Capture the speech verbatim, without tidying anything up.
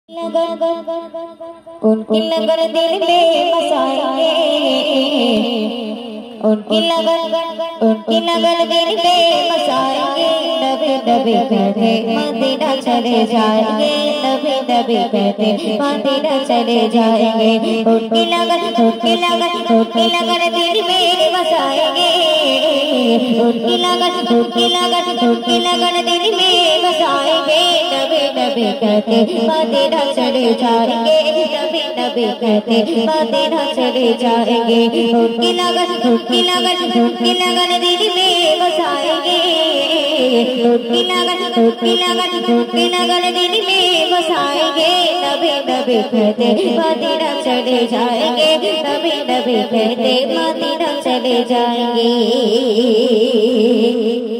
उनकी लगन दिल में बसाएंगे, उनकी लगन उनकी लगन दिल में बसाएंगे। नबी नबी कहते मदीना चले जाएंगे, नबी नबी कहते मदीना चले जाएंगे। उनकी लगन उनकी लगन उनकी लगन दिल में बसाएंगे, उनकी लगन उनकी लगन उनकी लगन दिल में बसाएंगे। नबी नबी कहते मदीना चले जाएंगे, नबी नबी कहते मदीना चले जाएंगे। उनकी लगन उनकी लगन उनकी लगन दिल में बसाएंगे, उनकी लगन उनकी लगन उनकी लगन दिल में बसाएंगे। नबी नबी कहते मदीना चले जाएंगे, नबी नबी कहते मदीना चले जाएंगे।